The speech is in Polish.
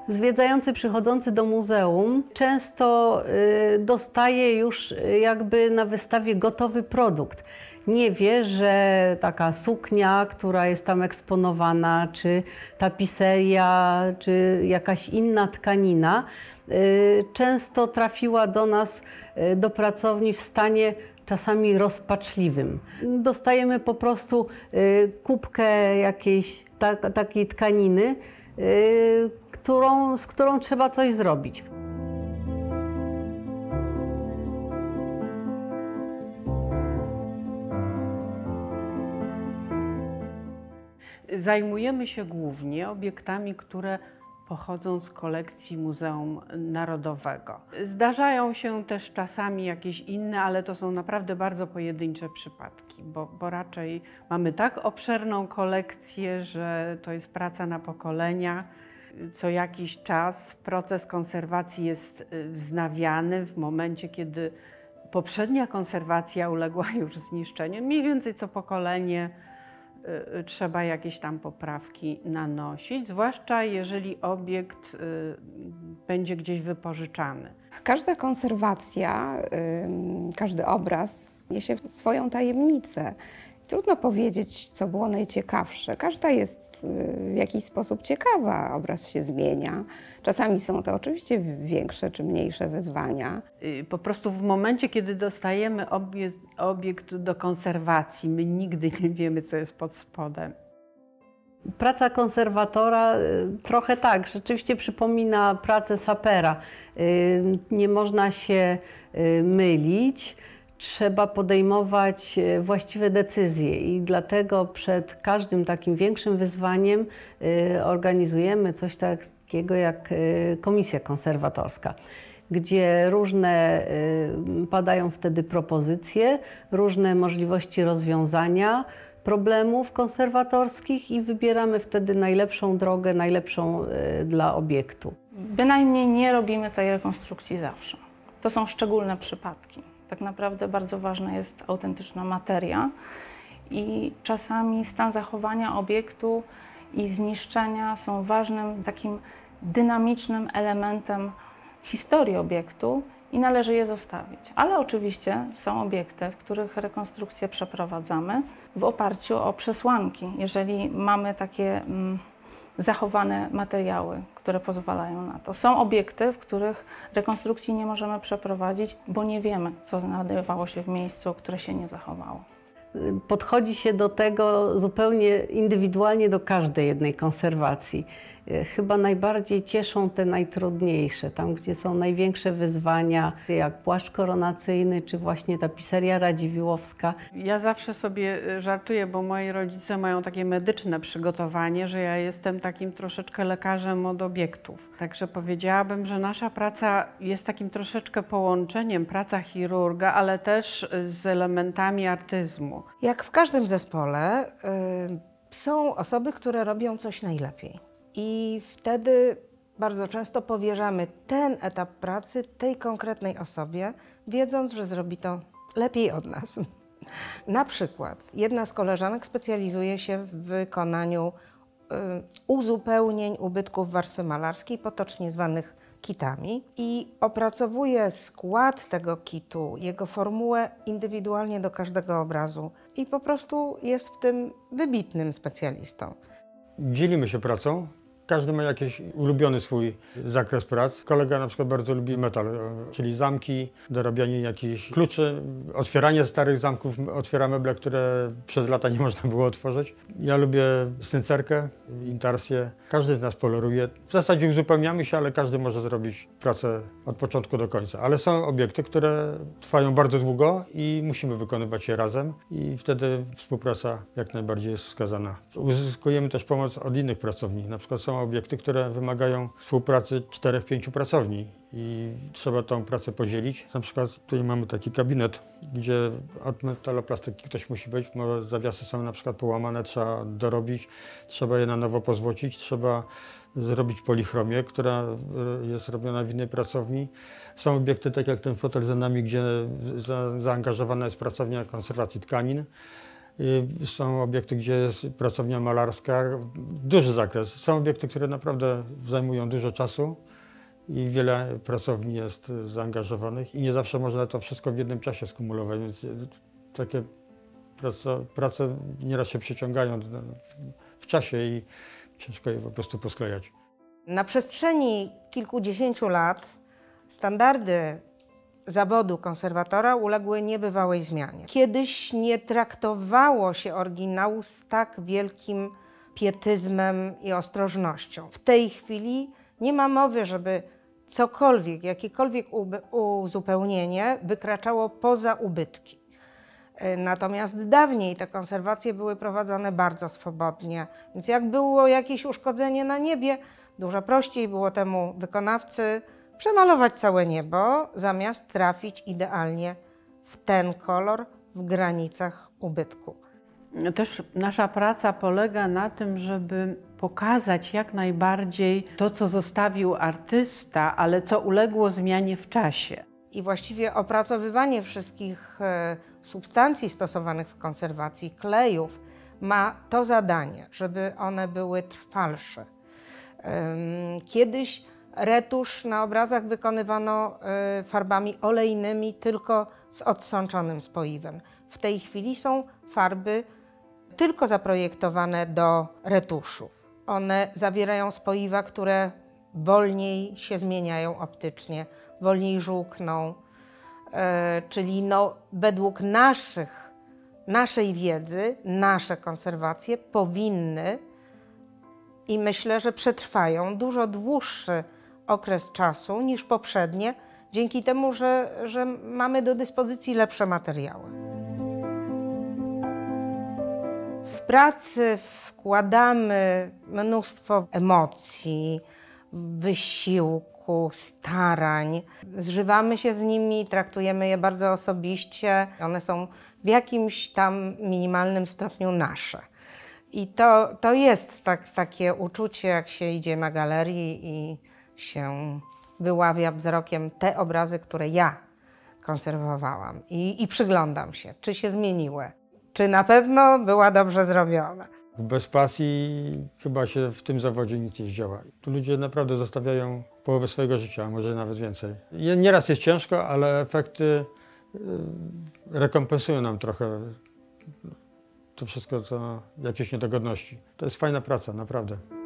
Zwiedzający przychodzący do muzeum często dostaje już jakby na wystawie gotowy produkt. Nie wie, że taka suknia, która jest tam eksponowana, czy tapiseria, czy jakaś inna tkanina, często trafiła do nas, do pracowni w stanie czasami rozpaczliwym. Dostajemy po prostu kubkę jakiejś takiej tkaniny, z którą trzeba coś zrobić. Zajmujemy się głównie obiektami, które pochodzą z kolekcji Muzeum Narodowego. Zdarzają się też czasami jakieś inne, ale to są naprawdę bardzo pojedyncze przypadki, bo raczej mamy tak obszerną kolekcję, że to jest praca na pokolenia. Co jakiś czas proces konserwacji jest wznawiany w momencie, kiedy poprzednia konserwacja uległa już zniszczeniu. Mniej więcej co pokolenie trzeba jakieś tam poprawki nanosić, zwłaszcza jeżeli obiekt będzie gdzieś wypożyczany. Każda konserwacja, każdy obraz niesie swoją tajemnicę. Trudno powiedzieć, co było najciekawsze. Każda jest w jakiś sposób ciekawa, obraz się zmienia. Czasami są to oczywiście większe czy mniejsze wyzwania. Po prostu w momencie, kiedy dostajemy obiekt do konserwacji, my nigdy nie wiemy, co jest pod spodem. Praca konserwatora trochę tak, rzeczywiście przypomina pracę sapera. Nie można się mylić. Trzeba podejmować właściwe decyzje i dlatego przed każdym takim większym wyzwaniem organizujemy coś takiego jak komisja konserwatorska, gdzie różne padają wtedy propozycje, różne możliwości rozwiązania problemów konserwatorskich i wybieramy wtedy najlepszą drogę, najlepszą dla obiektu. Bynajmniej nie robimy tej rekonstrukcji zawsze. To są szczególne przypadki. Tak naprawdę bardzo ważna jest autentyczna materia i czasami stan zachowania obiektu i zniszczenia są ważnym, takim dynamicznym elementem historii obiektu i należy je zostawić. Ale oczywiście są obiekty, w których rekonstrukcję przeprowadzamy w oparciu o przesłanki, jeżeli mamy takie zachowane materiały, które pozwalają na to. Są obiekty, w których rekonstrukcji nie możemy przeprowadzić, bo nie wiemy, co znajdowało się w miejscu, które się nie zachowało. Podchodzi się do tego zupełnie indywidualnie do każdej jednej konserwacji. Chyba najbardziej cieszą te najtrudniejsze, tam gdzie są największe wyzwania, jak płaszcz koronacyjny, czy właśnie tapiseria radziwiłłowska. Ja zawsze sobie żartuję, bo moi rodzice mają takie medyczne przygotowanie, że ja jestem takim troszeczkę lekarzem od obiektów. Także powiedziałabym, że nasza praca jest takim troszeczkę połączeniem praca chirurga, ale też z elementami artyzmu. Jak w każdym zespole są osoby, które robią coś najlepiej. I wtedy bardzo często powierzamy ten etap pracy tej konkretnej osobie, wiedząc, że zrobi to lepiej od nas. Na przykład jedna z koleżanek specjalizuje się w wykonaniu uzupełnień ubytków warstwy malarskiej, potocznie zwanych kitami, i opracowuje skład tego kitu, jego formułę indywidualnie do każdego obrazu i po prostu jest w tym wybitnym specjalistą. Dzielimy się pracą. Każdy ma jakiś ulubiony swój zakres prac. Kolega na przykład bardzo lubi metal, czyli zamki, dorabianie jakichś kluczy, otwieranie starych zamków, otwiera meble, które przez lata nie można było otworzyć. Ja lubię styncerkę, intarsję. Każdy z nas poleruje. W zasadzie uzupełniamy się, ale każdy może zrobić pracę od początku do końca. Ale są obiekty, które trwają bardzo długo i musimy wykonywać je razem i wtedy współpraca jak najbardziej jest wskazana. Uzyskujemy też pomoc od innych pracowni. Na przykład są obiekty, które wymagają współpracy 4-5 pracowni i trzeba tą pracę podzielić. Na przykład tutaj mamy taki gabinet, gdzie od metaloplastyki ktoś musi być, bo zawiasy są na przykład połamane, trzeba dorobić, trzeba je na nowo pozłocić, trzeba zrobić polichromię, która jest robiona w innej pracowni. Są obiekty, tak jak ten fotel za nami, gdzie zaangażowana jest pracownia konserwacji tkanin. Są obiekty, gdzie jest pracownia malarska, duży zakres. Są obiekty, które naprawdę zajmują dużo czasu i wiele pracowni jest zaangażowanych i nie zawsze można to wszystko w jednym czasie skumulować, więc takie prace nieraz się przyciągają w czasie i ciężko je po prostu posklejać. Na przestrzeni kilkudziesięciu lat standardy zawodu konserwatora uległy niebywałej zmianie. Kiedyś nie traktowało się oryginału z tak wielkim pietyzmem i ostrożnością. W tej chwili nie ma mowy, żeby cokolwiek, jakiekolwiek uzupełnienie wykraczało poza ubytki. Natomiast dawniej te konserwacje były prowadzone bardzo swobodnie, więc jak było jakieś uszkodzenie na niebie, dużo prościej było temu wykonawcy przemalować całe niebo, zamiast trafić idealnie w ten kolor w granicach ubytku. Też nasza praca polega na tym, żeby pokazać jak najbardziej to, co zostawił artysta, ale co uległo zmianie w czasie. I właściwie opracowywanie wszystkich substancji stosowanych w konserwacji, klejów, ma to zadanie, żeby one były trwalsze. Kiedyś retusz na obrazach wykonywano farbami olejnymi, tylko z odsączonym spoiwem. W tej chwili są farby tylko zaprojektowane do retuszu. One zawierają spoiwa, które wolniej się zmieniają optycznie, wolniej żółkną, czyli według naszej wiedzy, nasze konserwacje powinny i myślę, że przetrwają dużo dłuższy okres czasu niż poprzednie, dzięki temu, że mamy do dyspozycji lepsze materiały. W pracy wkładamy mnóstwo emocji, wysiłku, starań. Zżywamy się z nimi, traktujemy je bardzo osobiście. One są w jakimś tam minimalnym stopniu nasze. I to jest takie uczucie, jak się idzie na galerii i się wyławia wzrokiem te obrazy, które ja konserwowałam i przyglądam się, czy się zmieniły, czy na pewno była dobrze zrobiona. Bez pasji chyba się w tym zawodzie nic nie zdziała. Tu ludzie naprawdę zostawiają połowę swojego życia, a może nawet więcej. Nieraz jest ciężko, ale efekty rekompensują nam trochę to wszystko, co jakieś niedogodności. To jest fajna praca, naprawdę.